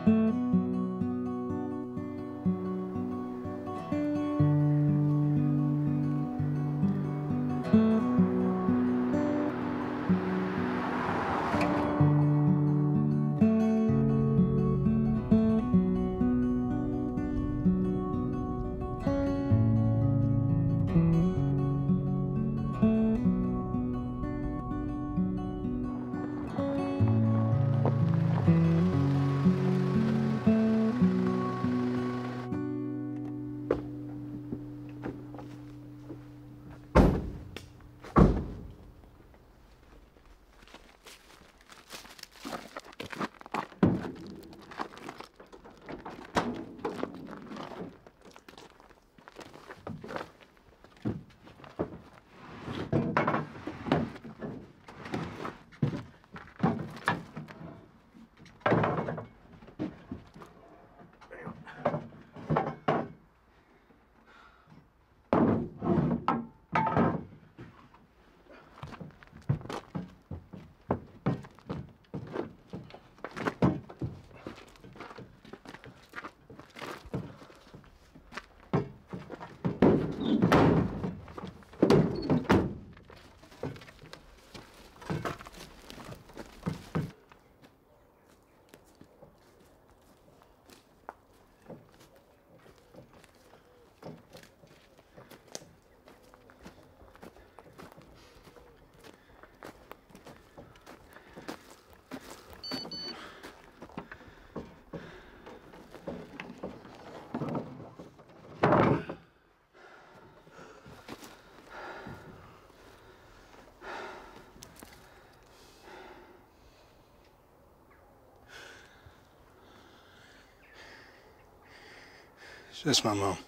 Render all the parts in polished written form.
It's just my mom.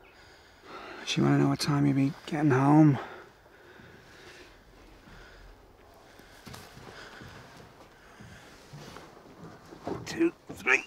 She wanna know what time you'll be getting home. Two, three.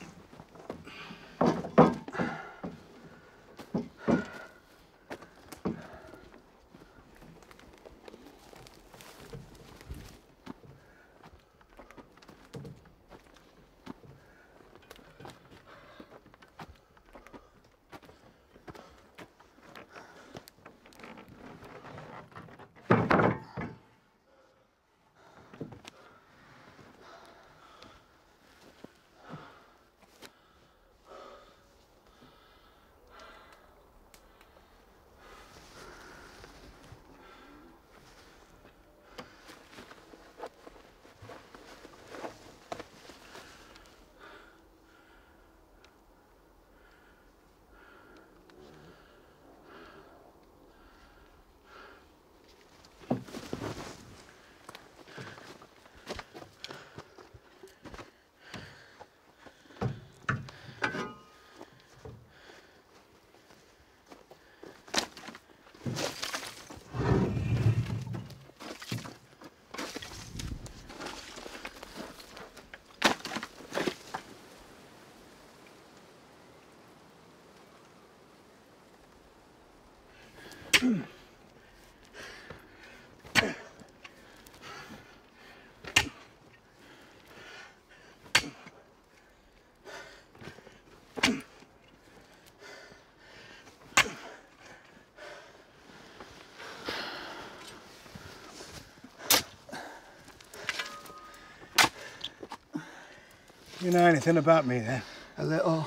You know anything about me then? A little.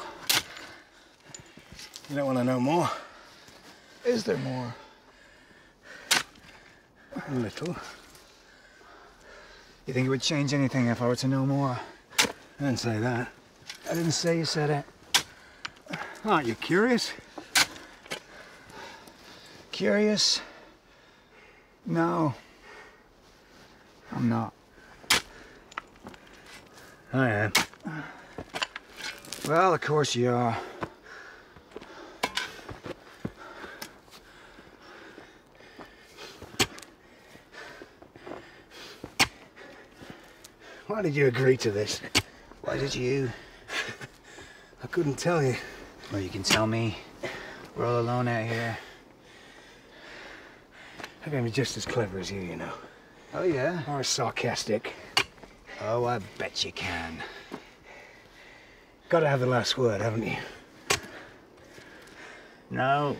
You don't want to know more? Is there more? A little. You think it would change anything if I were to know more? I didn't say that. I didn't say you said it. Aren't you curious? Curious? No. I'm not. I am. Well, of course you are. Why did you agree to this? Why did you? I couldn't tell you. Well, you can tell me. We're all alone out here. I can be just as clever as you know. Oh, yeah? Or as sarcastic. Oh, I bet you can. Got to have the last word, haven't you? No.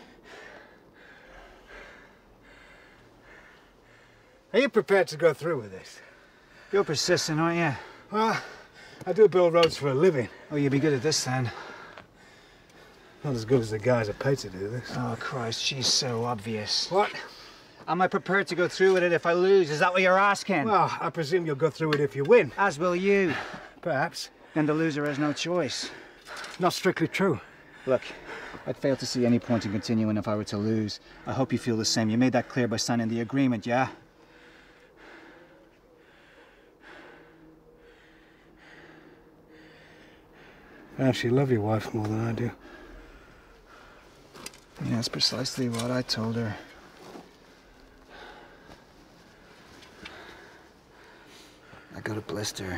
Are you prepared to go through with this? You're persistent, aren't you? Well, I do build roads for a living. Oh, you'd be good at this then. Not as good as the guys that pay to do this. Oh, Christ, she's so obvious. What? Am I prepared to go through with it if I lose? Is that what you're asking? Well, I presume you'll go through it if you win. As will you. Perhaps. Then the loser has no choice. Not strictly true. Look, I'd fail to see any point in continuing if I were to lose. I hope you feel the same. You made that clear by signing the agreement, yeah? Perhaps you love your wife more than I do. Yeah, that's precisely what I told her. I got a blister.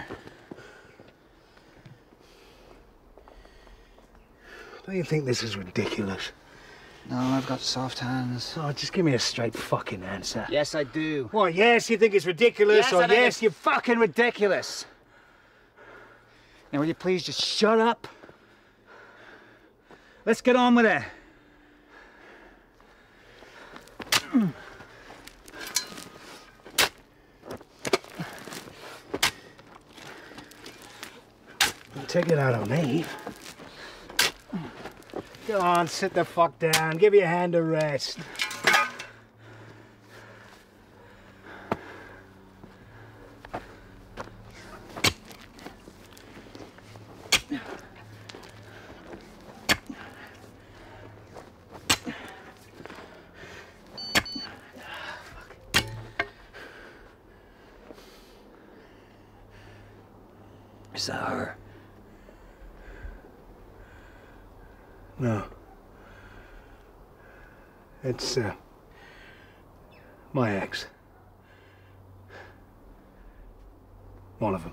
Don't you think this is ridiculous? No, I've got soft hands. Oh, just give me a straight fucking answer. Yes, I do. What, yes, you think it's ridiculous, Yes, or I think yes, it's you... fucking ridiculous. Now, will you please just shut up? Let's get on with it. Take it out on me. Go on, sit the fuck down. Give your hand a rest. Is that her? No. It's, my ex. One of them.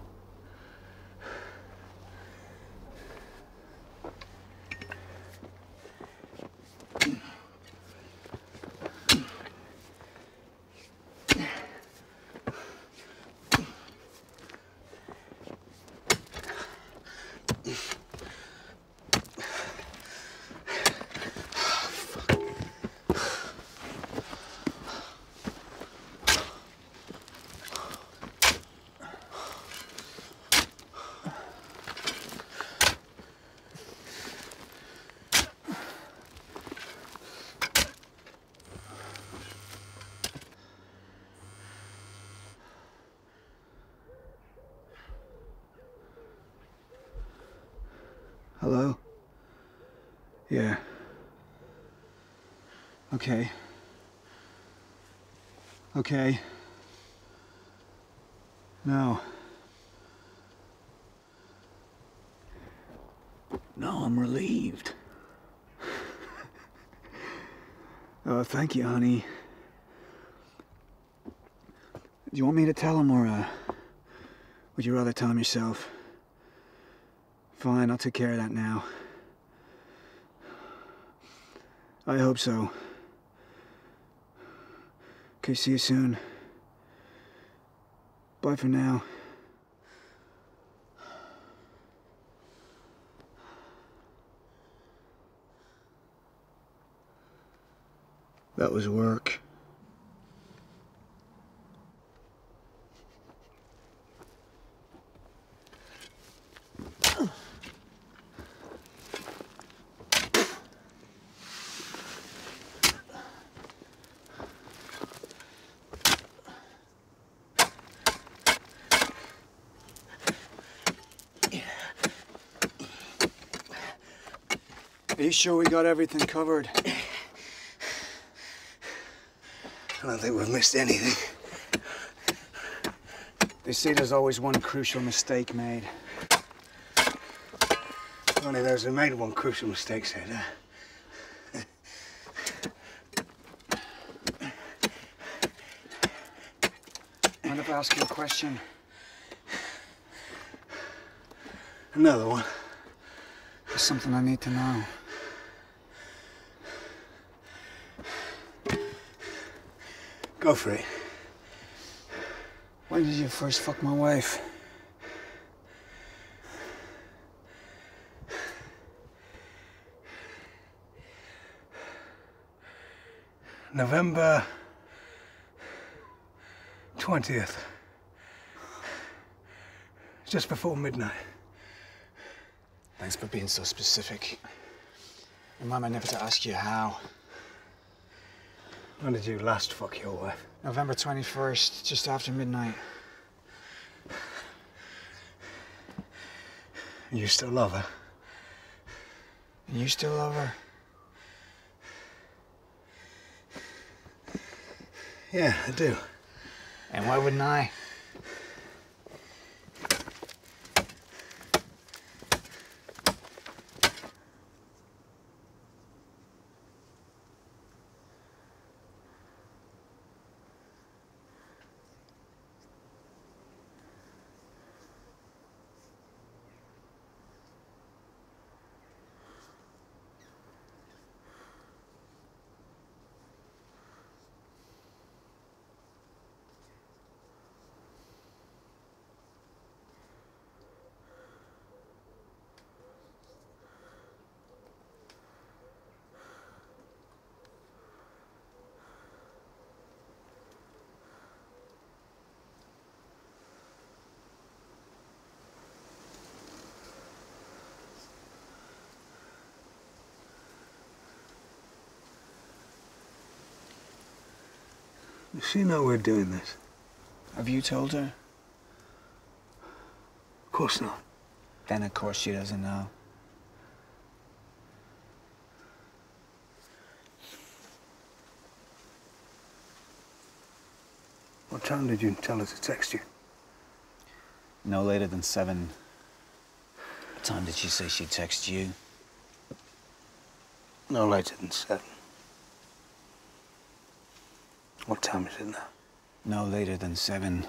Hello? Yeah. Okay. Okay. No. No, I'm relieved. Oh, thank you, honey. Do you want me to tell him, or would you rather tell him yourself? Fine, I'll take care of that now. I hope so. Okay, see you soon. Bye for now. That was work. Are you sure we got everything covered? I don't think we've missed anything. They say there's always one crucial mistake made. Only those who made one crucial mistake said that. Mind if I ask you a question? Another one. There's something I need to know. Go for it. When did you first fuck my wife? November 20th. Just before midnight. Thanks for being so specific. Remind me never to ask you how. When did you last fuck your wife? November 21st, just after midnight. You still love her? And you still love her? Yeah, I do. And why wouldn't I? Does she know we're doing this? Have you told her? Of course not. Then of course she doesn't know. What time did you tell her to text you? No later than 7. What time did she say she'd text you? No later than 7. What time is it now? No later than 7.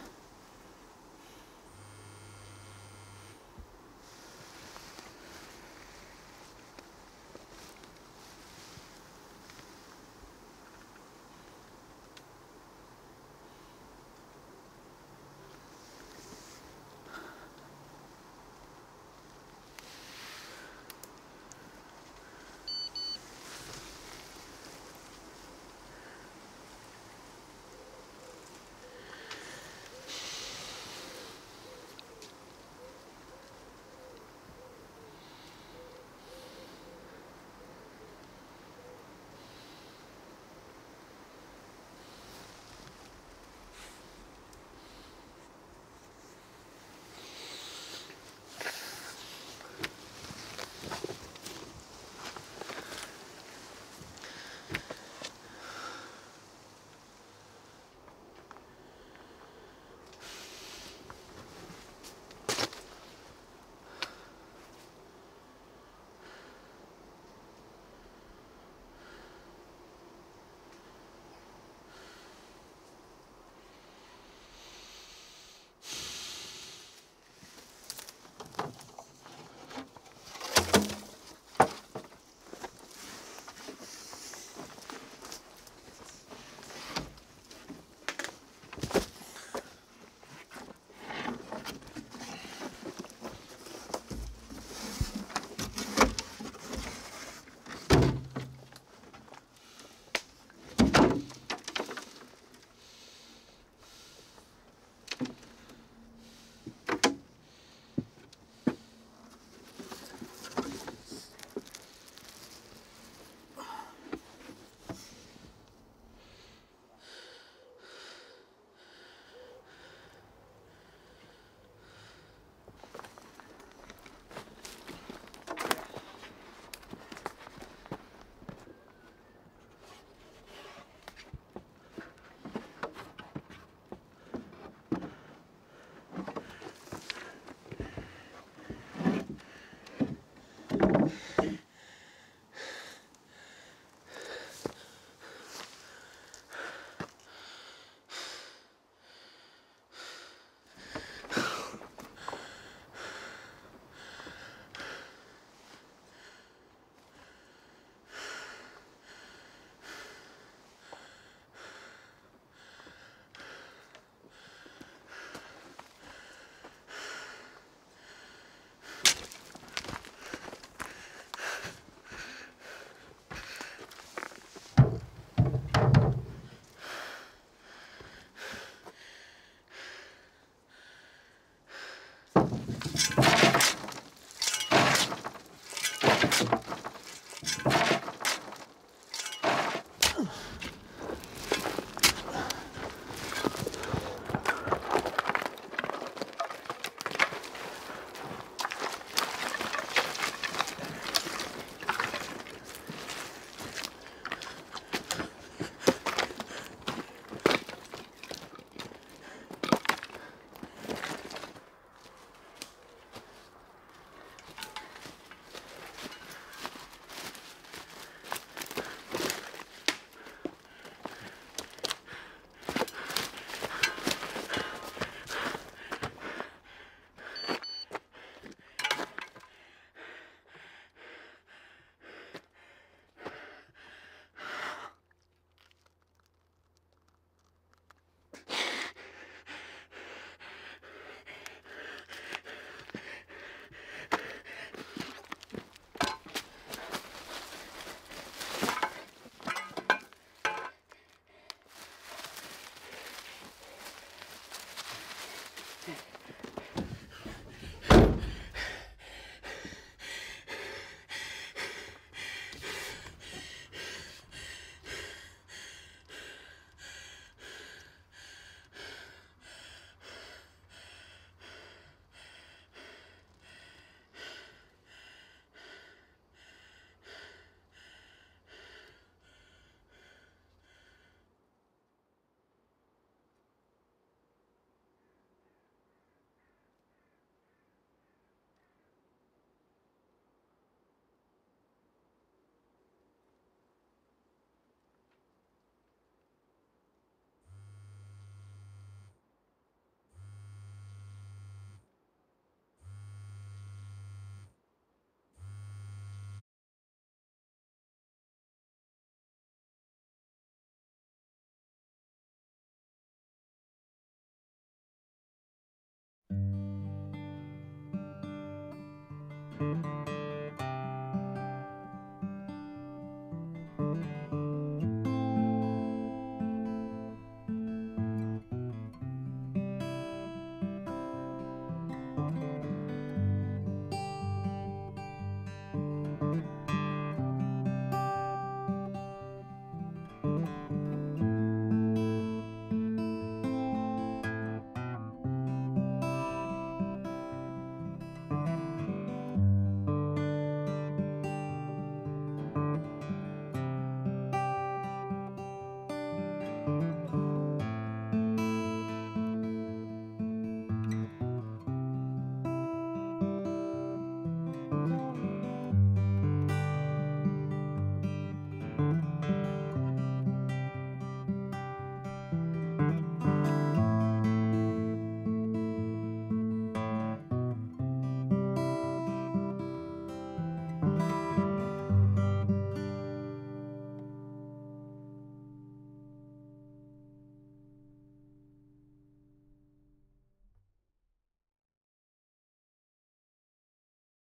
you.